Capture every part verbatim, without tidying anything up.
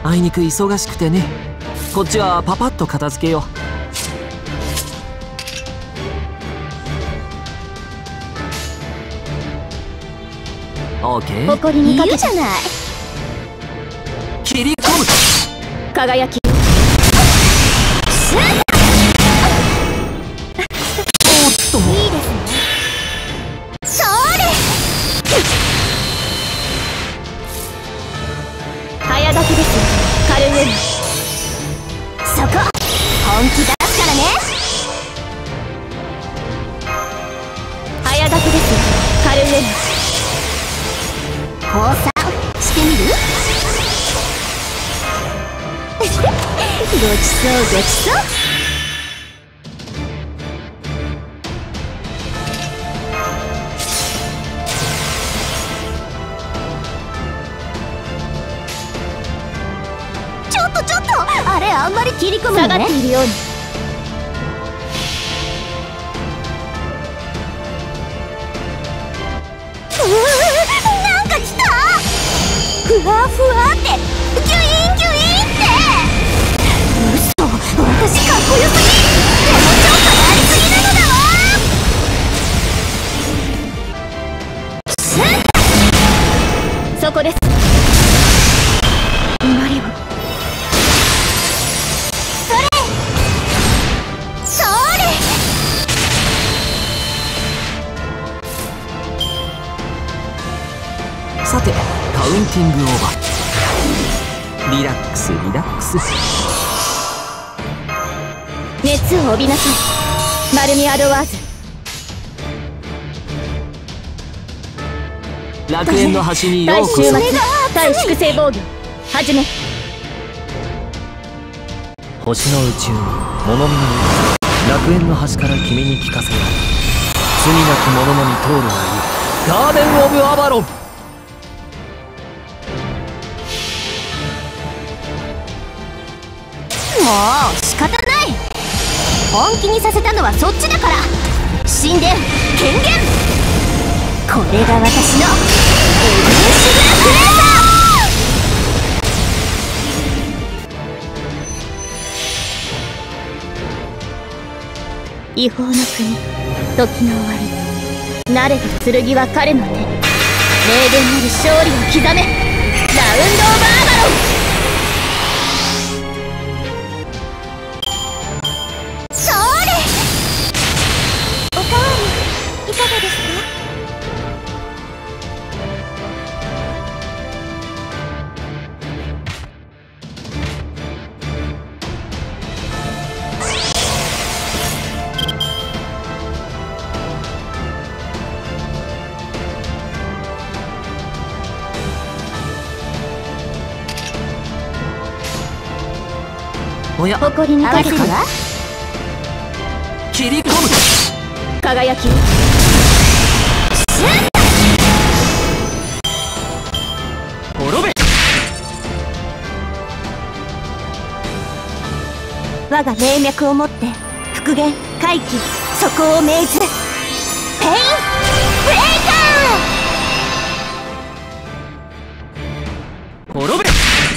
あいにく忙しくてね。こっちはパパッと片付けよう。オーケー。 誇りにかけじゃない。 切り込む。 輝き。 おっと。 いいですね。それ。早炊きですよ。軽いより。そこ。本気出すからね。早炊きですよ。軽いより。降参してみる？ごちそうごちそう。ちょっとちょっと、あれあんまり切り込むのね。下がっているように。ふわふわってギュインギュインって嘘、私かっこよすぎ。でもちょっとやりすぎなのだわ。そこです。マリオ。それそれ。 さてカウンティングオーバー。リラックスリラックス。 熱を帯びなさい、マルミアドワーズ。 楽園の端にようこそ。 対粛清防御始め。 星の宇宙に物見の楽園の端から君に聞かせよう。罪なき者のみ通るがいいガーデン・オブ・アバロン。 もう仕方ない。本気にさせたのはそっちだから。神殿権限。これが私のエビンシグラフレーザー。違法の国、時の終わり。慣れた剣は彼の手。名言なる勝利を刻め。ラウンド・オブ・アバロン。いかがですか？ おや、 誇りにかけるわ。 切り込む。 輝き。 滅べ。 我が霊脈をもって復元回帰そこを命ず。ペインフレイカー。 滅べ。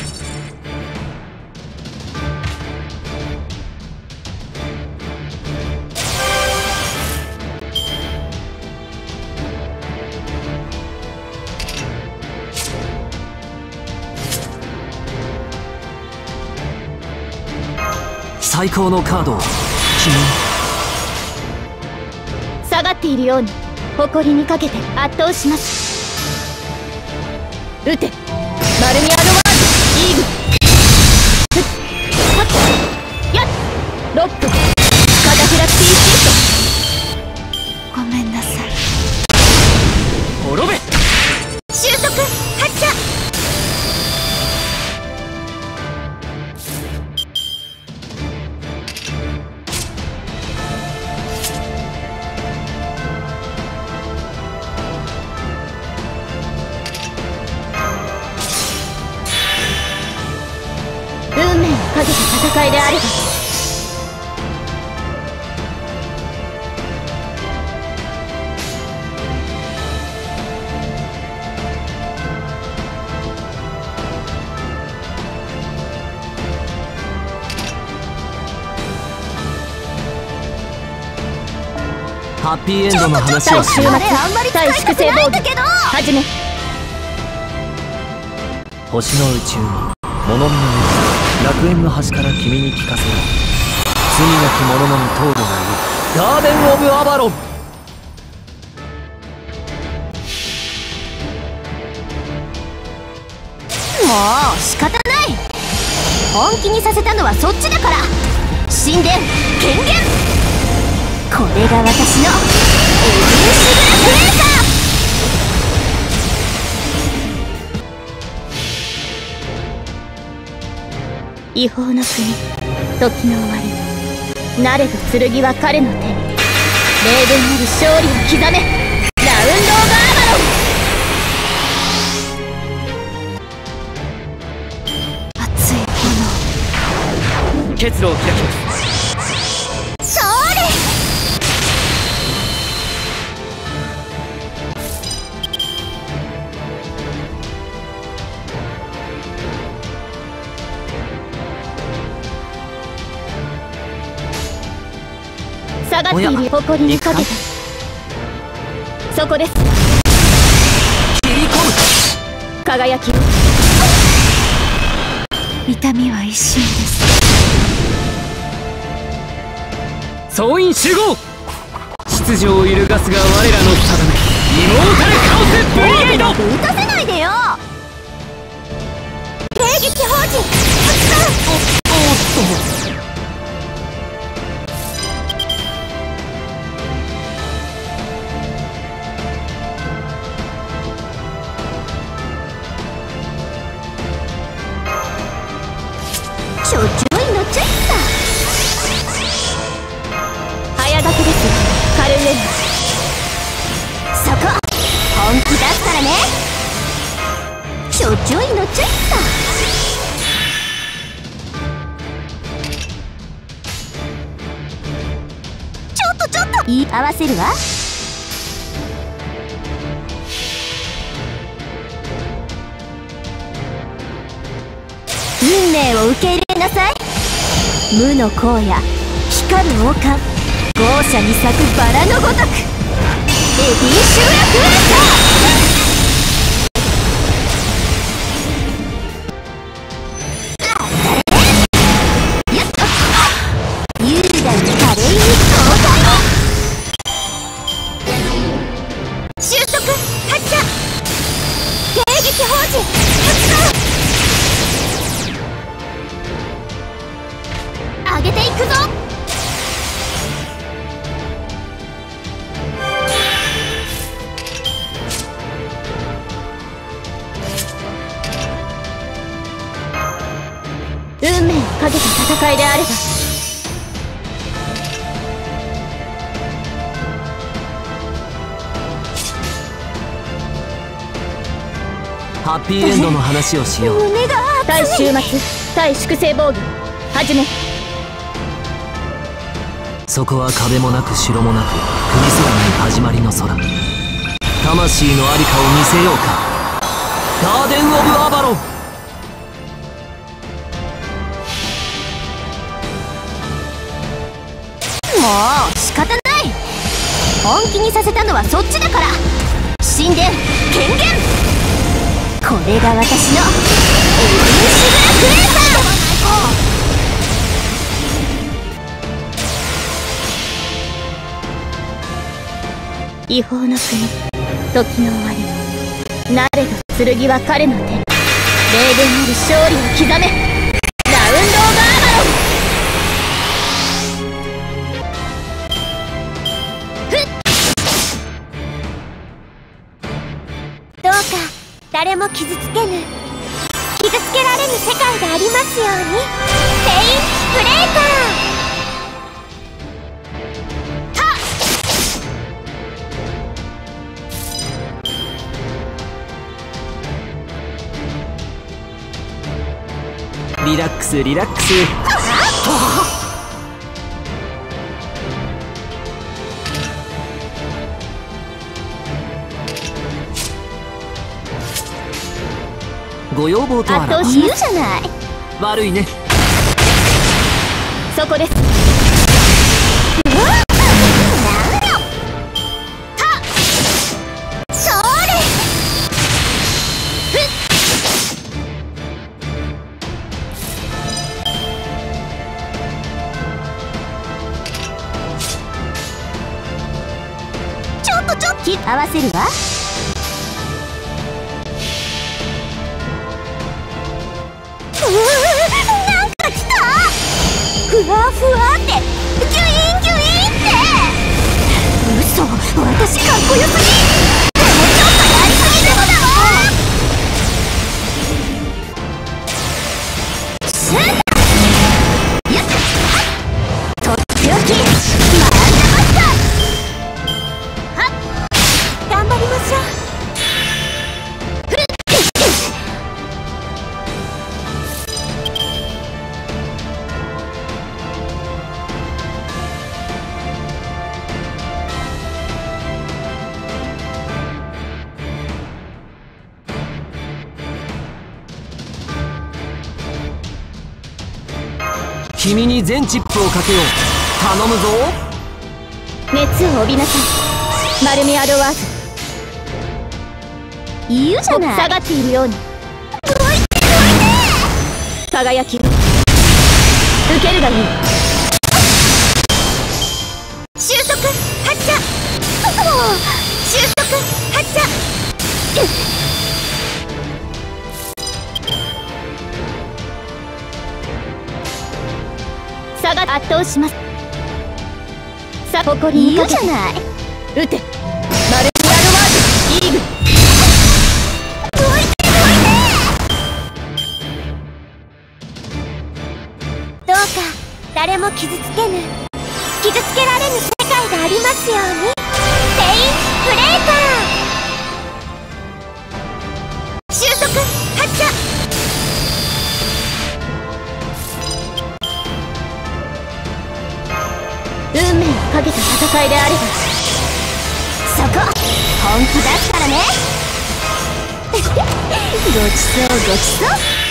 最高のカードを君に。 下がっているように誇りにかけて圧倒します。撃てマルミアドワーズイーグル。はっやっロック片開きティーシフト。ごめんなさい。 滅べ。 収束発射。運命をかけた戦いであれば。 ハッピーエンドの話をしよう。 対粛清防御始め。 星の宇宙に物見の道、楽園の端から君に聞かせよう。罪なき者のみ通るがいるガーデン・オブ・アバロン。 もう仕方ない。本気にさせたのはそっちだから。神殿権限、これが私のエビンシグラ・ブレーカー。違法の国、時の終わり。なれど剣は彼の手に。霊言なり勝利を刻め。ラウンド・オブ・アバロン。熱い炎、 結露を開きます。 それ。下がっている誇りにかけて。そこです。 切り込む輝きを。痛みは一瞬です。 総員集合。秩序を揺るがすが我らの定め、イモータルカオスブリゲード。 撃たせないでよ。迎撃放置。 おおっと、 ちょちょいのちょいだ。早掛けですよ、カルエナ。そこ本気出すからね。ちょちょいのちょいだ。ちょっとちょっと言い合わせるわ。運命を受け入れなさい。無の荒野、光る王冠、豪奢に咲くバラのごとく。エディ・シューラ・フレーター。やっと優雅に華麗に爽快に収束発射。迎撃放置発動。上げていくぞ。運命をかけた戦いであれば。 ハッピーエンドの話をしよう。 胸が対終末、対粛清防御始め。 そこは壁もなく城もなく国すらない始まりの空。魂の在りかを見せようか。ガーデン・オブ・アバロン。 もう仕方ない。本気にさせたのはそっちだから。神殿権限、これが私のエビンシグラ・クレーター。違法の国、時の終わり。なれど剣は彼の手に。霊言なり勝利を刻め。ラウンド・オブ・アバロン。どうか誰も傷つけぬ、傷つけられぬ世界でありますように。ペインブレーカー。 リラックスリラックス。ご要望とあらば。 圧倒しゆうじゃない。 悪いね。 そこです。 とちょっと合わせるわ。うーなんか来た。ふわふわってギュインギュインって。嘘、私かっこよすぎ。でもちょっとやりすぎなのだわ。シュートやっとっておき学んでました。はっ頑張りましょう。 君に全チップをかけよう。頼むぞ。 熱を帯びなさい、マルメアドワーズ。言うじゃない、下がっているように。輝き受けるがいい。収束発射。収束発射。差が圧倒します。さあ誇りにかけていいじゃない。撃てマルチアドワーズイーグル。どいてどいて。どうか誰も傷つけぬ傷つけられぬ世界がありますように。テインブレーカー収束発射。運命をかけた戦いであればそこ本気出すからね。ごちそうごちそう。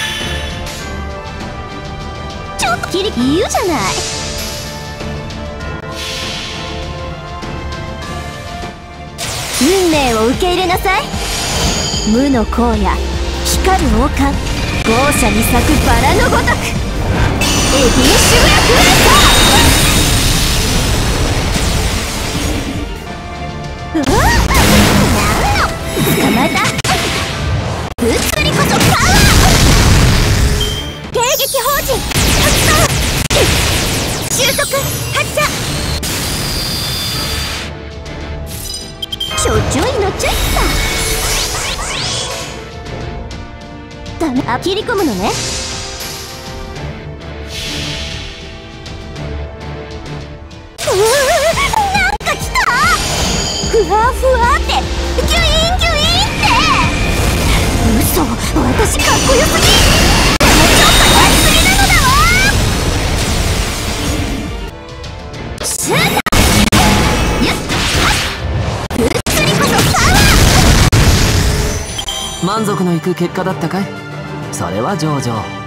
ちょっとキリ言うじゃない。運命を受け入れなさい。無の荒野光る王冠豪奢に咲くバラのごとくエディンシュグラフレーター。うわっなんの捕まえた。物理こそパワー。迎撃法陣発動。収束発射。ちょちょいのちょいったダメ。あ切り込むのね。うわなんか来た。ふわふわってギュインギュインって。嘘、私かっこよすぎ。でもちょっとやりすぎなのだわ。シュートよっ物理こそパワー。 満足のいく結果だったかい。それは上々。